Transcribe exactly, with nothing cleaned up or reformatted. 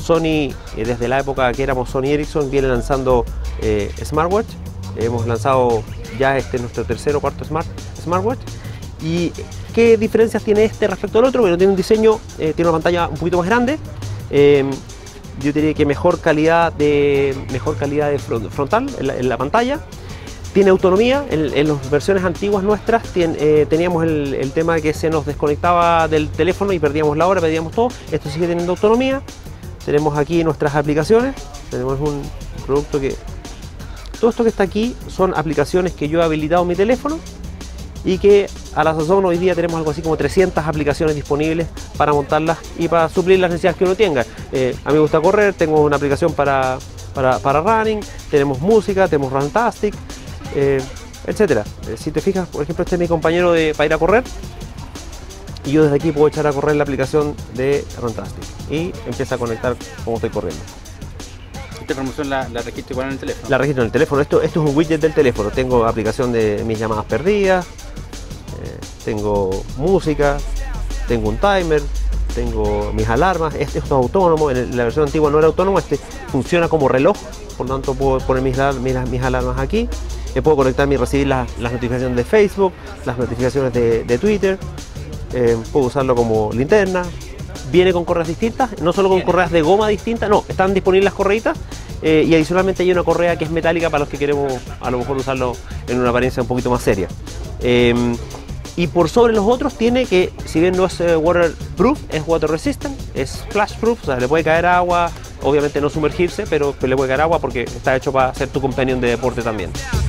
Sony, eh, desde la época que éramos Sony Ericsson, viene lanzando eh, smartwatch. Hemos lanzado ya este nuestro tercer o cuarto smart, smartwatch. ¿Y qué diferencias tiene este respecto al otro? Bueno, tiene un diseño, eh, tiene una pantalla un poquito más grande. Eh, yo diría que mejor calidad de, mejor calidad de frontal en la, en la pantalla. Tiene autonomía. En, en las versiones antiguas nuestras ten, eh, teníamos el, el tema de que se nos desconectaba del teléfono y perdíamos la hora, perdíamos todo. Esto sigue teniendo autonomía. Tenemos aquí nuestras aplicaciones. Tenemos un producto que... Todo esto que está aquí son aplicaciones que yo he habilitado en mi teléfono y que a la sazón hoy día tenemos algo así como trescientas aplicaciones disponibles para montarlas y para suplir las necesidades que uno tenga. Eh, a mí me gusta correr, tengo una aplicación para, para, para running, tenemos música, tenemos Runtastic, eh, etcétera. Eh, si te fijas, por ejemplo, este es mi compañero de, para ir a correr y yo desde aquí puedo echar a correr la aplicación de Runtastic y empieza a conectar como estoy corriendo. ¿Esta información la, la registro igual en el teléfono? La registro en el teléfono. Esto, esto es un widget del teléfono. Tengo aplicación de mis llamadas perdidas, eh, tengo música, tengo un timer, tengo mis alarmas. Este es autónomo. En la versión antigua no era autónomo. Este funciona como reloj, por lo tanto puedo poner mis, mis, mis alarmas aquí. Me puedo conectarme y recibir las, las notificaciones de Facebook, las notificaciones de, de Twitter. Eh, puedo usarlo como linterna. Viene con correas distintas, no solo con correas de goma distintas, no, están disponibles las correitas eh, y adicionalmente hay una correa que es metálica para los que queremos a lo mejor usarlo en una apariencia un poquito más seria. Eh, y por sobre los otros tiene que, si bien no es eh, waterproof, es water resistant, es splashproof, o sea, le puede caer agua, obviamente no sumergirse, pero, pero le puede caer agua porque está hecho para ser tu companion de deporte también.